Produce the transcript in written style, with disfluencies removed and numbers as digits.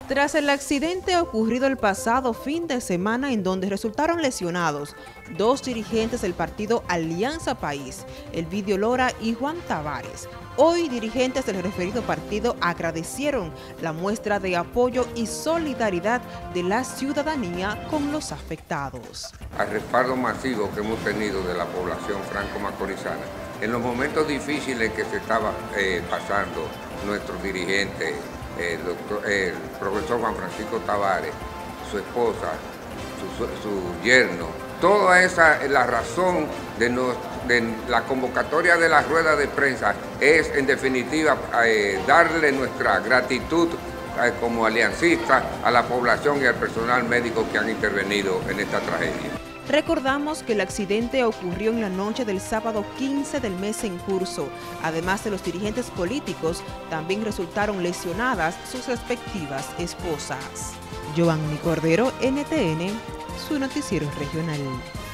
Tras el accidente ocurrido el pasado fin de semana en donde resultaron lesionados dos dirigentes del partido Alianza País, Elvidio Lora y Juan Tavares, hoy dirigentes del referido partido agradecieron la muestra de apoyo y solidaridad de la ciudadanía con los afectados. Al respaldo masivo que hemos tenido de la población franco-macorizana, en los momentos difíciles que se estaba pasando nuestros dirigentes, el profesor Juan Francisco Tavares, su esposa, su yerno, toda esa, la razón de la convocatoria de la rueda de prensa es en definitiva darle nuestra gratitud como aliancistas a la población y al personal médico que han intervenido en esta tragedia. Recordamos que el accidente ocurrió en la noche del sábado 15 del mes en curso. Además de los dirigentes políticos, también resultaron lesionadas sus respectivas esposas. Giovanni Cordero, NTN, su noticiero regional.